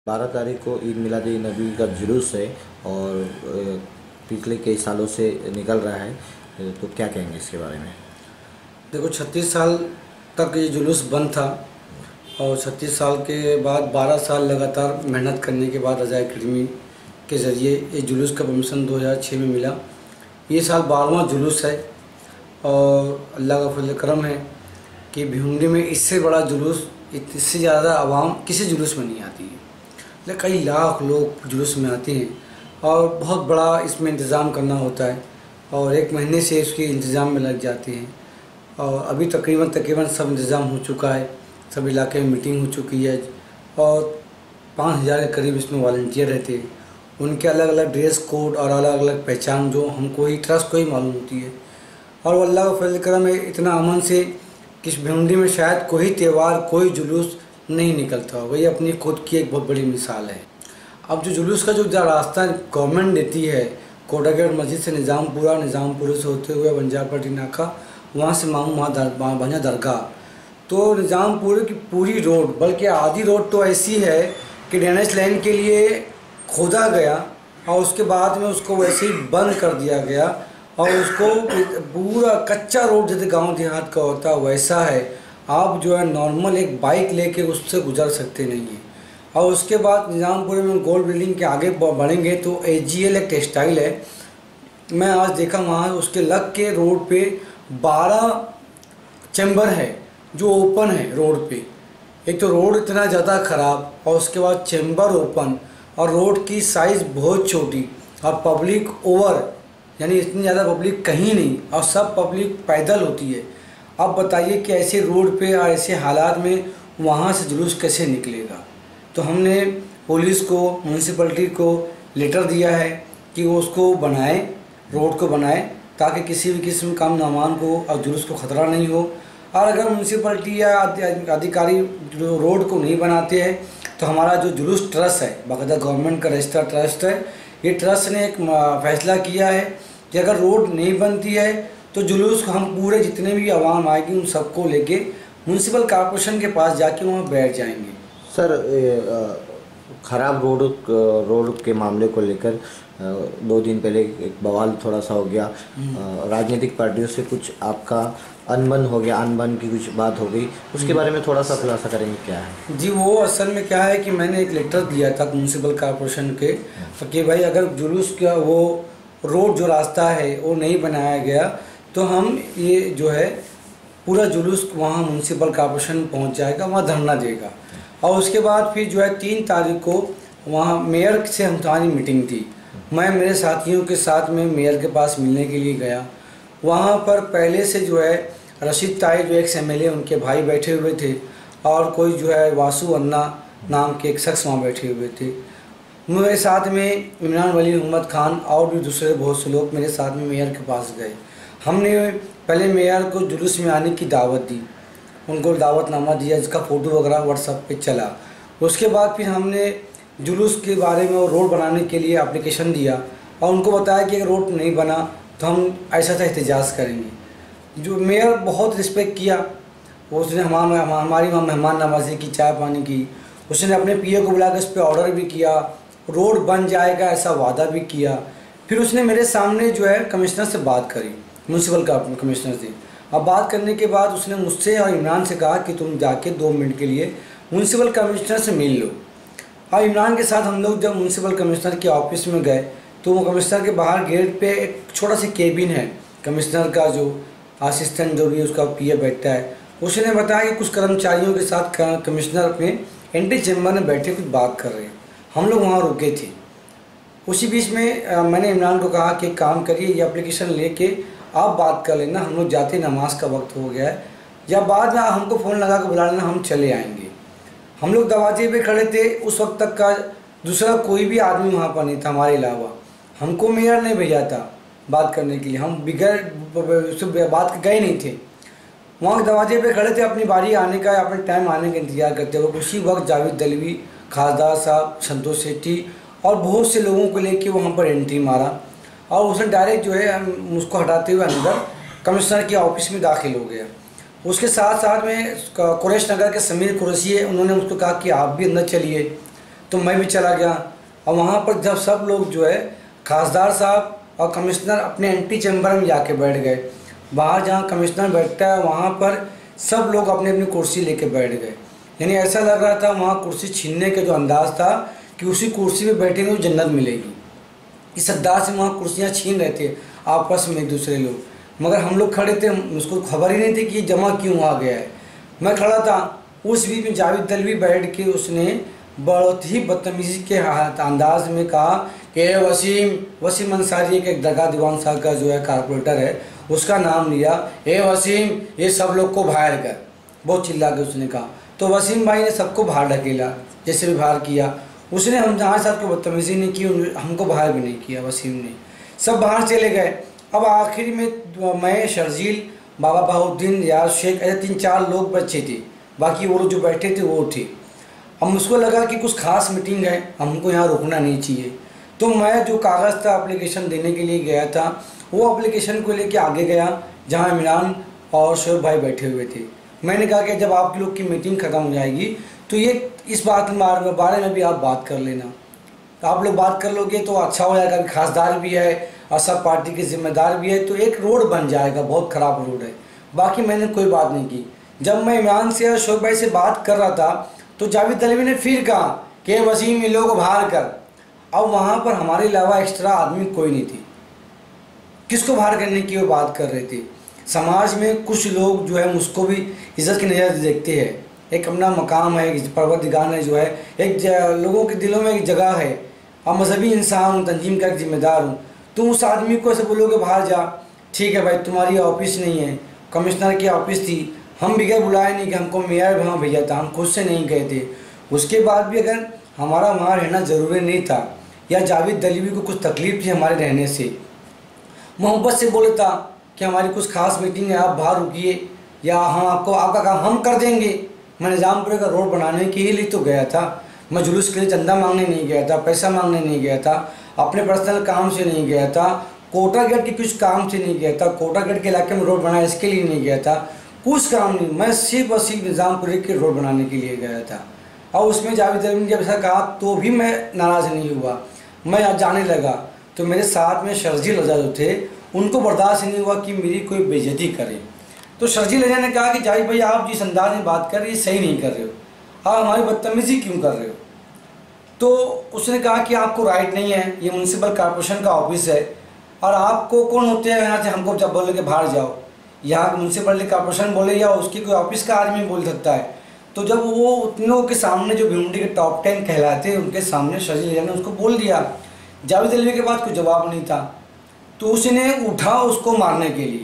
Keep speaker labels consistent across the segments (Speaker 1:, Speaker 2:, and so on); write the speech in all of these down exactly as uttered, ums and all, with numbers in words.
Speaker 1: बारह तारीख को ईद मिलाद-उन-नबी का जुलूस है और पिछले कई सालों से निकल रहा है, तो क्या कहेंगे इसके बारे में?
Speaker 2: देखो, छत्तीस साल तक ये जुलूस बंद था और छत्तीस साल के बाद बारह साल लगातार मेहनत करने के बाद रज़ा अकेडमी के ज़रिए ये जुलूस का परमिशन दो हज़ार छह में मिला। ये साल बारहवां जुलूस है और अल्लाह का फजल करम है कि भिवंडी में इससे बड़ा जुलूस, इससे ज़्यादा आवाम किसी जुलूस में नहीं आती है। कई लाख लोग जुलूस में आते हैं और बहुत बड़ा इसमें इंतज़ाम करना होता है और एक महीने से इसके इंतज़ाम में लग जाते हैं और अभी तकरीबन तकरीबन सब इंतज़ाम हो चुका है। सब इलाके में मीटिंग हो चुकी है और पाँच हज़ार के करीब इसमें वॉलंटियर रहते हैं। उनके अलग अलग ड्रेस कोड और अलग अलग पहचान जो हमको ही ट्रस्ट को ही मालूम होती है और अल्लाह का फजल करम है इतना अमन से कि भिवंडी में शायद कोई त्यौहार, कोई जुलूस नहीं निकलता होगा। ये अपनी खुद की एक बहुत बड़ी मिसाल है। अब जो जुलूस का जो रास्ता गवर्नमेंट देती है, कोटागढ़ मस्जिद से निज़ामपुरा, निज़ामपुरे से होते हुए बंजारपट्टी नाका, वहाँ से मामू वहाँ भांजा दरगाह, तो निज़ामपुरे की पूरी रोड, बल्कि आधी रोड तो ऐसी है कि ड्रेनेज लाइन के लिए खोदा गया और उसके बाद में उसको वैसे ही बंद कर दिया गया और उसको पूरा कच्चा रोड जैसे गाँव देहात का होता है वैसा है। आप जो है नॉर्मल एक बाइक लेके उससे गुजर सकते नहीं हैं। और उसके बाद निज़ामपुरे में गोल्ड बिल्डिंग के आगे बढ़ेंगे तो एच जी एल एक टेक्सटाइल है। मैं आज देखा वहाँ उसके लग के रोड पे बारह चैम्बर है जो ओपन है रोड पे। एक तो रोड इतना ज़्यादा ख़राब और उसके बाद चैम्बर ओपन और रोड की साइज़ बहुत छोटी और पब्लिक ओवर, यानी इतनी ज़्यादा पब्लिक कहीं नहीं और सब पब्लिक पैदल होती है। अब बताइए कि ऐसे रोड पे और ऐसे हालात में वहाँ से जुलूस कैसे निकलेगा। तो हमने पुलिस को, म्यूनसिपलिटी को लेटर दिया है कि वो उसको बनाए, रोड को बनाए, ताकि किसी भी किस्म का नामान को और जुलूस को ख़तरा नहीं हो। और अगर म्यूनसिपलिटी या अधिकारी जो रोड को नहीं बनाते हैं तो हमारा जो जुलूस ट्रस्ट है, बाकायदा गवर्नमेंट का रजिस्टर्ड ट्रस्ट है, ये ट्रस्ट ने एक फैसला किया है कि अगर रोड नहीं बनती है तो जुलूस को हम पूरे जितने भी आवाम आएगी उन सबको लेके म्यूनसिपल कॉर्पोरेशन के पास जाके वहाँ बैठ जाएंगे।
Speaker 1: सर, ख़राब रोड रोड के मामले को लेकर दो दिन पहले एक बवाल थोड़ा सा हो गया। राजनीतिक पार्टियों से कुछ आपका अनबन हो गया, अनबन की कुछ बात हो गई, उसके बारे में थोड़ा सा खुलासा करेंगे क्या है?
Speaker 2: जी, वो असल में क्या है कि मैंने एक लेटर दिया था म्यूनसिपल कॉर्पोरेशन के कि भाई अगर जुलूस का वो रोड जो रास्ता है वो नहीं बनाया गया तो हम ये जो है पूरा जुलूस वहाँ म्यूनसिपल कॉर्पोरेशन पहुँच जाएगा, वहाँ धरना देगा। और उसके बाद फिर जो है तीन तारीख को वहाँ मेयर से हमारी मीटिंग थी। मैं मेरे साथियों के साथ में मेयर के पास मिलने के लिए गया। वहाँ पर पहले से जो है रशीद ताई जो एक्स एम एल ए, उनके भाई बैठे हुए थे और कोई जो है वासु अन्ना नाम के एक शख्स वहाँ बैठे हुए थे। मेरे साथ में इमरान वली मोहम्मद खान और भी दूसरे बहुत से लोग मेरे साथ में मेयर के पास गए। हमने पहले मेयर को जुलूस में आने की दावत दी, उनको दावतनामा दिया जिसका फ़ोटो वगैरह व्हाट्सएप पे चला। उसके बाद फिर हमने जुलूस के बारे में और रोड बनाने के लिए एप्लीकेशन दिया और उनको बताया कि अगर रोड नहीं बना तो हम ऐसा ऐसा एहतजाज करेंगे। जो मेयर बहुत रिस्पेक्ट किया, उसने हमारा हमारी वहाँ मेहमान नवाजी की, चाय पानी की। उसने अपने पी ए को बुला कर इस पर ऑर्डर भी किया, रोड बन जाएगा ऐसा वादा भी किया। फिर उसने मेरे सामने जो है कमिश्नर से बात करी, म्यूनसिपल का कमिश्नर से। अब बात करने के बाद उसने मुझसे और इमरान से कहा कि तुम जाके दो मिनट के लिए म्यूनसिपल कमिश्नर से मिल लो। और इमरान के साथ हम लोग जब म्यूनसिपल कमिश्नर के ऑफिस में गए तो वो कमिश्नर के बाहर गेट पे एक छोटा सा केबिन है, कमिश्नर का जो असिस्टेंट जो भी उसका पी ए बैठता है, उसने बताया कि कुछ कर्मचारियों के साथ कमिश्नर अपने एंट्री चैम्बर में बैठे कुछ बात कर रहे हैं। हम लोग वहाँ रुके थे। उसी बीच में आ, मैंने इमरान को कहा कि काम करिए, ये एप्लीकेशन लेके आप बात कर लेना, हम लोग जाते नमाज का वक्त हो गया है, या बाद में हमको फ़ोन लगा कर बुला लेना, हम चले आएंगे। हम लोग दरवाजे पे खड़े थे। उस वक्त तक का दूसरा कोई भी आदमी वहाँ पर नहीं था हमारे अलावा। हमको मेयर ने भेजा था बात करने के लिए, हम बगैर उससे बात गए नहीं थे। वहाँ दरवाजे पे खड़े थे अपनी बारी आने का, अपने टाइम आने का इंतज़ार करते हुए। उसी वक्त जावेद दलवी, खासदार साहब, संतोष सेठी और बहुत से लोगों को लेके वहाँ पर एंट्री मारा और उसने डायरेक्ट जो है उसको हटाते हुए अंदर कमिश्नर के ऑफिस में दाखिल हो गया। उसके साथ साथ में कुरैश नगर के समीर कुरैशी है, उन्होंने उसको कहा कि आप भी अंदर चलिए। तो मैं भी चला गया। और वहाँ पर जब सब लोग जो है खासदार साहब और कमिश्नर अपने एंटी चैम्बर में जाके बैठ गए, बाहर जहाँ कमिश्नर बैठता है वहाँ पर सब लोग अपनी अपनी कुर्सी लेके बैठ गए। यानी ऐसा लग रहा था वहाँ कुर्सी छीनने का जो अंदाज़ था कि उसी कुर्सी पे बैठेंगे तो जन्नत मिलेगी। इस अंदाज से वहाँ कुर्सियाँ छीन रहे थे आपस में एक दूसरे लोग, मगर हम लोग खड़े थे, उसको खबर ही नहीं थी कि ये जमा क्यों आ गया है। मैं खड़ा था, उस बीच में जावेद दलवी बैठ के उसने बहुत ही बदतमीजी के अंदाज में कहा कि वसीम वसीम अंसारी एक दरगाह दीवान साहब का जो है कारपोरेटर है, उसका नाम लिया, ए वसीम ये सब लोग को बाहर कर, बहुत चिल्ला के उसने कहा। तो वसीम भाई ने सबको बाहर ढकेला, जैसे भी बाहर किया उसने, हम जहाँ साहब को बदतमीजी नहीं की, हमको बाहर भी नहीं किया वसीम ने, सब बाहर चले गए। अब आखिर में मैं, शर्जील, बाबा बहाउद्दीन, यार शेख, ऐसे तीन चार लोग बच्चे थे, बाकी वो लोग जो बैठे थे वो थे। अब मुझको लगा कि कुछ खास मीटिंग है, हमको यहाँ रुकना नहीं चाहिए। तो मैं जो कागज़ था एप्लीकेशन देने के लिए गया था, वो एप्लीकेशन को लेके आगे गया जहाँ इमरान और शोएब भाई बैठे हुए थे। मैंने कहा कि जब आप लोग की मीटिंग ख़त्म हो जाएगी तो ये इस बात बारे में भी आप बात कर लेना, तो आप लोग बात कर लोगे तो अच्छा हो जाएगा। खासदार भी है और सब पार्टी के जिम्मेदार भी है, तो एक रोड बन जाएगा, बहुत ख़राब रोड है। बाकी मैंने कोई बात नहीं की। जब मैं इमरान से और शोएब भाई से बात कर रहा था तो जावेद दलवी ने फिर कहा कि वसीम इन लोगों को बाहर कर। अब वहाँ पर हमारे अलावा एक्स्ट्रा आदमी कोई नहीं थी, किसको बाहर करने की वो बात कर रहे थे। समाज में कुछ लोग जो है मुझको भी इज्जत की नज़र से देखते हैं, एक अपना मकाम है, परवरदिगार ने जो है एक लोगों के दिलों में एक जगह है, और मजहबी इंसान हूँ, तंजीम का एक जिम्मेदार हूँ। तो उस आदमी को ऐसे बोलोगे बाहर जा, ठीक है भाई तुम्हारी ऑफिस नहीं है, कमिश्नर की ऑफिस थी, हम भी गए, बुलाए नहीं कि हमको मेयर वहाँ भेजा था, हम खुद से नहीं गए थे। उसके बाद भी अगर हमारा वहाँ रहना ज़रूरी नहीं था या जावेद दलवी को कुछ तकलीफ थी हमारे रहने से, मोहब्बत से बोले था कि हमारी कुछ खास मीटिंग है, आप बाहर रुकिए या हम आपको आपका काम हम कर देंगे। मैं निज़ामपुरे का रोड बनाने के ही लिए तो गया था, मैं जुलूस के लिए चंदा मांगने नहीं गया था, पैसा मांगने नहीं गया था, अपने पर्सनल काम से नहीं गया था, कोटा गेट के कुछ काम से नहीं गया था, कोटा गेट के इलाके में रोड बनाया इसके लिए नहीं गया था, कुछ काम नहीं, मैं सिर्फ और सिर्फ निज़ामपुरे के रोड बनाने के लिए गया था। और उसमें जावेद दलवी ने जब ऐसा कहा तो भी मैं नाराज़ नहीं हुआ, मैं जाने लगा। तो मेरे साथ में शर्जील रजा जो थे उनको बर्दाश्त नहीं हुआ कि मेरी कोई बेइज्जती करे। तो शर्जील रजा ने कहा कि जावेद भाई आप जिस अंदाज में बात कर रहे हैं सही नहीं कर रहे हो, आप हमारी बदतमीज़ी क्यों कर रहे हो। तो उसने कहा कि आपको राइट नहीं है, ये म्यूनसिपल कॉर्पोरेशन का ऑफिस है और आपको कौन होते हैं यहाँ से हमको जब बोले कि बाहर जाओ, यहाँ म्यूनसिपल कॉर्पोरेशन बोले या उसकी कोई ऑफिस का आदमी बोल सकता है। तो जब वो उतनों के सामने जो भिवंडी के टॉप टेन कहलाते हैं उनके सामने शर्जील रजा ने उसको बोल दिया, जावेद दलवी के पास कोई जवाब नहीं था, तो उसने उठा उसको मारने के लिए।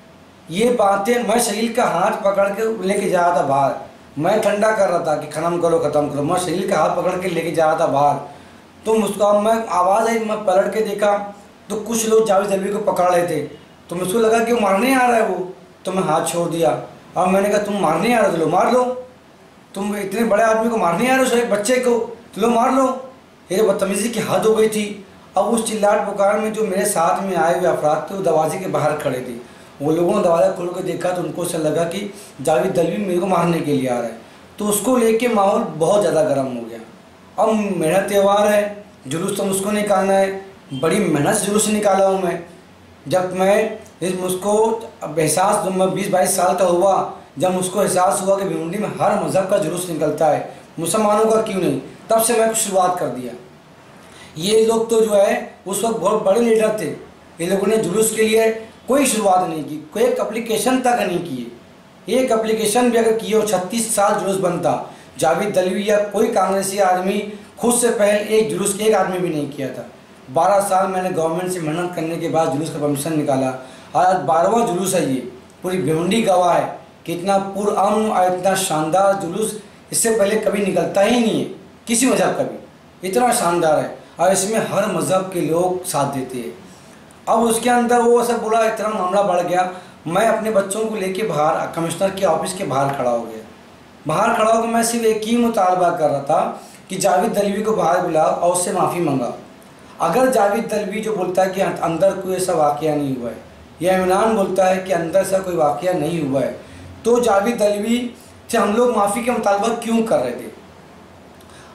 Speaker 2: ये बातें मैं शरील का हाथ पकड़ के लेके जा रहा था बाहर, मैं ठंडा कर रहा था कि ख़त्म करो ख़त्म करो, मैं शरील का हाथ पकड़ के लेके जा रहा था बाहर। तो मुझको मैं आवाज़ आई, मैं पलट के देखा तो कुछ लोग जावेद दलवी को पकड़ रहे थे, तो मुझको लगा कि वो मारने आ रहा है वो, तो मैं हाथ छोड़ दिया और मैंने कहा तुम मारने आ रहे हो तो लो मार लो, तुम इतने बड़े आदमी को मारने आ रहे हो, एक बच्चे को तो लो मार लो। ये बदतमीज़ी की हद हो गई थी। अब उस चिल्लाट पुकार में जो मेरे साथ में आए हुए अफराद थे वो दरवाजे के बाहर खड़े थे, वो लोगों ने दरवाज़ा खोल कर देखा तो उनको ऐसा लगा कि जावेद दलवी मेरे को मारने के लिए आ रहा है, तो उसको लेके माहौल बहुत ज़्यादा गर्म हो गया। अब मेरा त्यौहार है, जुलूस तो मुझको निकालना है, बड़ी मेहनत से जुलूस निकाला हूँ मैं। जब मैं इस मुझको अब एहसास, जब मैं बीस बाईस साल का हुआ, जब मुझको एहसास हुआ कि भिवंडी में हर मज़हब का जुलूस निकलता है, मुसलमानों का क्यों नहीं, तब से मैं शुरुआत कर दिया। ये लोग तो जो है उस वक्त बहुत बड़े लीडर थे, इन लोगों ने जुलूस के लिए कोई शुरुआत नहीं की, कोई एक एप्लीकेशन तक नहीं किए। एक एप्लीकेशन भी अगर किए हो छत्तीस साल जुलूस बनता, जावेद दलवी या कोई कांग्रेसी आदमी खुद से पहले एक जुलूस एक आदमी भी नहीं किया था। बारह साल मैंने गवर्नमेंट से मेहनत करने के बाद जुलूस का परमिशन निकाला, आज बारहवां जुलूस है ये, पूरी भिवंडी गवाह है कि इतना पुरअमन और इतना शानदार जुलूस इससे पहले कभी निकलता ही नहीं है किसी मज़हब का भी, इतना शानदार है और इसमें हर मज़हब के लोग साथ देते हैं। अब उसके अंदर वो ऐसा बोला, इतना मामला बढ़ गया, मैं अपने बच्चों को लेके बाहर कमिश्नर के ऑफिस के बाहर खड़ा हो गया। बाहर खड़ा होकर मैं सिर्फ एक ही मुतालबा कर रहा था कि जावेद दलवी को बाहर बुलाओ और उससे माफ़ी मंगा। अगर जावेद दलवी जो बोलता है कि अंदर कोई ऐसा वाक़या नहीं हुआ है, या इमरान बोलता है कि अंदर से कोई वाक़या नहीं हुआ है, तो जावेद दलवी से हम लोग माफ़ी का मुतालबा क्यों कर रहे थे।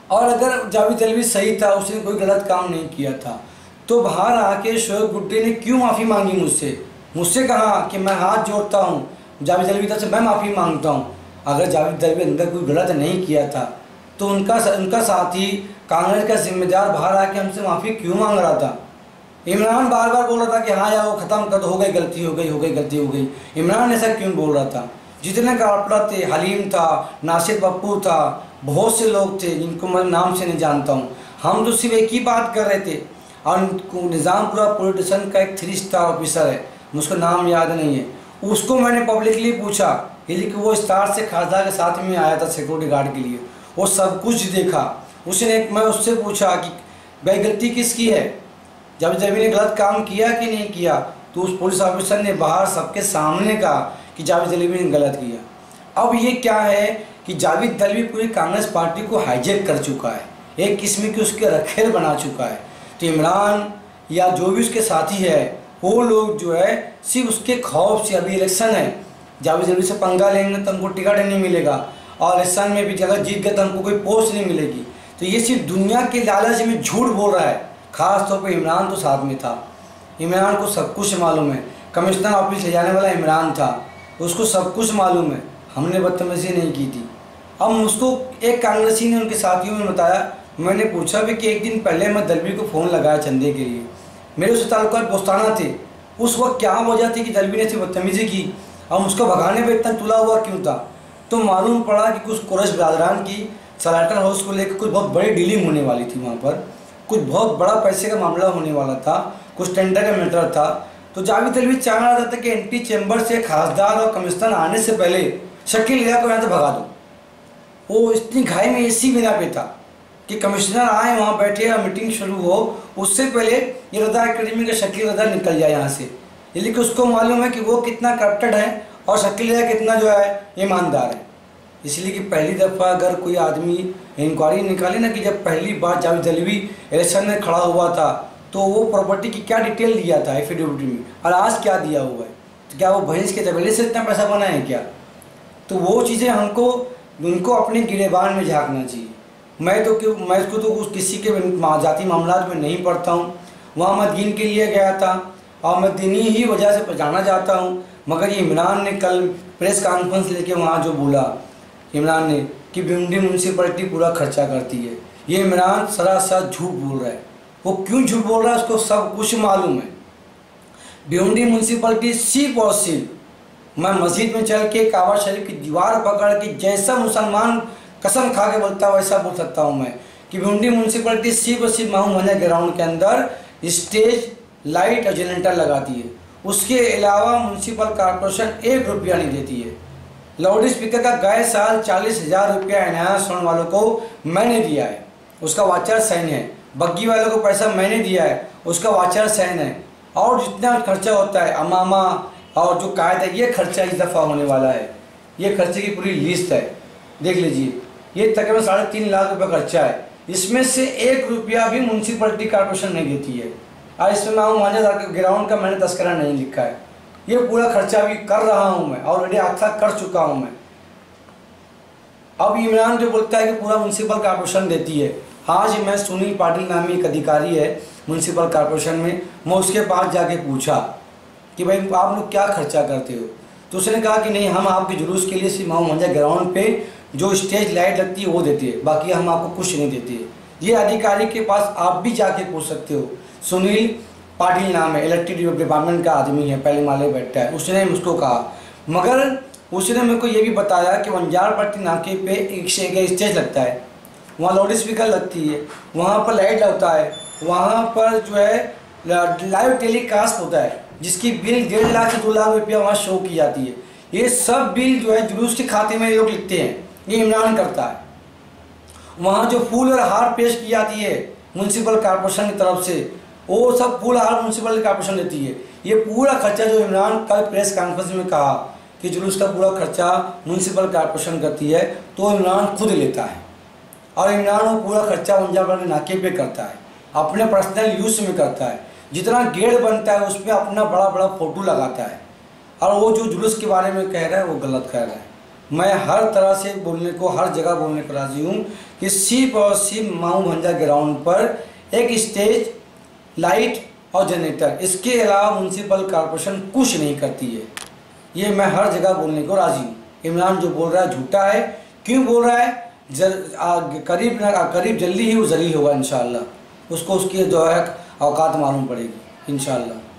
Speaker 2: और अगर जावेद दलवी सही था, उसने कोई गलत काम नहीं किया था, तो बाहर आके शोएब गुट्टी ने क्यों माफ़ी मांगी मुझसे मुझसे कहा कि मैं हाथ जोड़ता हूँ जावेद दलवी तरफ से, मैं माफ़ी मांगता हूँ। अगर जावेद दलवी अंदर कोई गलत नहीं किया था तो उनका उनका साथी कांग्रेस का जिम्मेदार बाहर आके हमसे माफ़ी क्यों मांग रहा था? इमरान बार बार बोल रहा था कि हाँ यार वो ख़त्म कर दो, हो गई गलती, हो गई हो गई गलती हो गई। इमरान ऐसा क्यों बोल रहा था? जितने कारपोरेटर थे, हलीम था, नासिर पप्पू था, बहुत से लोग थे जिनको मैं नाम से नहीं जानता हूँ, हम तो सिर्फ एक ही बात कर रहे थे। और निज़ामपुरा पॉलिटिशियन का एक थ्री स्टार ऑफिसर है, मुझको नाम याद नहीं है, उसको मैंने पब्लिकली पूछा, लेकिन वो स्टार से खासदार के साथ में आया था सिक्योरिटी गार्ड के लिए, वो सब कुछ देखा। उसने मैं उससे पूछा कि भाई गलती किसकी है, जब जावेद ने गलत काम किया कि नहीं किया, तो उस पुलिस ऑफिसर ने बाहर सबके सामने कहा कि जावेद दलवी ने गलत किया। अब ये क्या है कि जावेद दलवी पूरी कांग्रेस पार्टी को हाईजैक कर चुका है, एक किस्म की उसके रखेल बना चुका है। तो इमरान या जो भी उसके साथी है वो लोग जो है सिर्फ उसके खौफ से, अभी इलेक्शन है, जावेद दलवी से पंगा लेंगे तो हमको टिकट नहीं मिलेगा, और इलेक्शन में भी जगह जीत गए तो हमको कोई पोस्ट नहीं मिलेगी, तो ये सिर्फ दुनिया के लालच में झूठ बोल रहा है। ख़ास तौर पर इमरान तो साथ में था, इमरान को सब कुछ मालूम है, कमिश्नर ऑफिस ले जाने वाला इमरान था, उसको सब कुछ मालूम है, हमने बदतमीजी नहीं की थी। अब मुझको एक कांग्रेसी ने उनके साथियों में बताया, मैंने पूछा भी कि एक दिन पहले मैं दलवी को फ़ोन लगाया चंदे के लिए, मेरे उससे ताल्लुकात दोस्ताना थे, उस वक्त क्या वजह थी कि दलवी ने सिर्फ बदतमीजी की और उसको भगाने पर इतना तुला हुआ क्यों था? तो मालूम पड़ा कि कुछ कुरैश बरादरान की सलाटर हाउस को लेकर कुछ बहुत बड़ी डीलिंग होने वाली थी, वहाँ पर कुछ बहुत बड़ा पैसे का मामला होने वाला था, कुछ टेंडर का मैटर था। तो जावेद दलवी चाह रहा था कि एंटी चैम्बर से खासदार और कमिश्नर आने से पहले शकील लिया को यहाँ से भगा दो। वो इतनी घाई में इसी बिना पे था कि कमिश्नर आए, वहाँ बैठे और मीटिंग शुरू हो, उससे पहले ये रज़ा अकेडमी का शकील रज़ा निकल जाए यहाँ से। लेकिन उसको मालूम है कि वो कितना करप्टेड है और शकील रज़ा कितना जो है ईमानदार है। इसलिए कि पहली दफ़ा अगर कोई आदमी इंक्वायरी निकाले ना कि जब पहली बार जावेद दलवी इलेक्शन में खड़ा हुआ था तो वो प्रॉपर्टी की क्या डिटेल दिया था एफिडेविट में, और आज क्या दिया हुआ है, तो क्या वो भैंस के तबेले से इतना पैसा बना है क्या? तो वो चीज़ें हमको उनको अपने गिरेबान में झांकना चाहिए। मैं तो क्यों मैं इसको तो किसी के जाति मामला में नहीं पढ़ता हूँ, वहाँ मैं दीन के लिए गया था और मैं दीनी ही वजह से जाना चाहता हूँ। मगर ये इमरान ने कल प्रेस कॉन्फ्रेंस लेके वहाँ जो बोला इमरान ने कि भिवंडी म्यूनसिपलिटी पूरा खर्चा करती है, ये इमरान सरासर झूठ बोल रहा है। वो क्यों झूठ बोल रहा है उसको सब कुछ मालूम है। भिवंडी म्यूनसिपलिटी सिर्फ और सिर्फ मैं मस्जिद में चल के काबा शरीफ की दीवार पकड़ के जैसा मुसलमान कसम खा के बोलता वैसा बोल सकता हूँ मैं कि भिवंडी म्यूनसिपलिटी सिर्फ और सिर्फ माहू मंदिर ग्राउंड के अंदर स्टेज, लाइट और जनरेटर लगाती है, उसके अलावा म्यूनसिपल कॉर्पोरेशन एक रुपया नहीं देती है। लाउड स्पीकर का गए साल चालीस हज़ार रुपया इनायत सोन वालों को मैंने दिया है, उसका वाचर साइन है। बग्गी वालों को पैसा मैंने दिया है, उसका वाचर साइन है। और जितना खर्चा होता है अमामा और जो कायद है, ये खर्चा इस दफ़ा होने वाला है, ये खर्चे की पूरी लिस्ट है, देख लीजिए। ये तकरीबन साढ़े तीन लाख रुपये खर्चा है, इसमें से एक रुपया भी म्यूनसिपलिटी कॉर्पोरेशन नहीं देती है। और इसमें मैं मांझा ग्राउंड का मैंने तस्करा नहीं लिखा है, ये पूरा खर्चा भी कर रहा हूँ मैं, ऑलरेडी आखिर कर चुका हूँ मैं। अब इमरान जो बोलता है कि पूरा म्यूनसिपल कॉर्पोरेशन देती है, आज मैं सुनील पाटिल नामी एक अधिकारी है म्यूनसिपल कॉर्पोरेशन में, मैं उसके पास जाके पूछा कि भाई आप लोग क्या खर्चा करते हो, तो उसने कहा कि नहीं हम आपके जुलूस के लिए सिर्फ माऊ मंजा ग्राउंड पे जो स्टेज लाइट लगती है वो देती है, बाकी हम आपको कुछ नहीं देती है। ये अधिकारी के पास आप भी जाके पूछ सकते हो, सुनील पाटिल नाम है, इलेक्ट्रिक डिपार्टमेंट का आदमी है, पहले माले बैठता है, उसने मुझको कहा। मगर उसने मेरे को ये भी बताया कि वंजार पट्टी नाके पे एक से एक स्टेज लगता है, वहाँ लाउड स्पीकर लगती है, वहाँ पर लाइट लगता है, वहाँ पर जो है लाइव टेलीकास्ट होता है जिसकी बिल डेढ़ लाख से दो लाख रुपया वहाँ शो की जाती है। ये सब बिल जो है जुलूस के खाते में ये लोग लिखते हैं, ये इमरान करता है। वहाँ जो फूल और हार पेश की जाती है म्यूनसिपल कॉर्पोरेशन की तरफ से, वो सब फूल हार म्यूनसिपल कॉर्पोरेशन देती है। ये पूरा खर्चा जो इमरान कल प्रेस कॉन्फ्रेंस में कहा कि जुलूस का पूरा खर्चा म्यूनसिपल कॉर्पोरेशन करती है, तो इमरान खुद लेता है। और इमरान वो पूरा खर्चा वंजापुर के नाके पे करता है, अपने पर्सनल यूज़ में करता है। जितना गेट बनता है उस पर अपना बड़ा बड़ा फोटो लगाता है, और वो जो जुलूस के बारे में कह रहा है वो गलत कह रहा है। मैं हर तरह से बोलने को, हर जगह बोलने को राज़ी हूँ कि सिर्फ और सिर्फ माऊ भंजा ग्राउंड पर एक स्टेज, लाइट और जनरेटर, इसके अलावा म्यूनसिपल कॉरपोरेशन कुछ नहीं करती है। ये मैं हर जगह बोलने को राज़ी हूँ। इमरान जो बोल रहा है झूठा है। क्यों बोल रहा है? जल करीब ना करीब जल्दी ही वो जलील होगा इंशाअल्लाह। उसको उसकी जो है औकात मालूम पड़ेगी इंशाअल्लाह।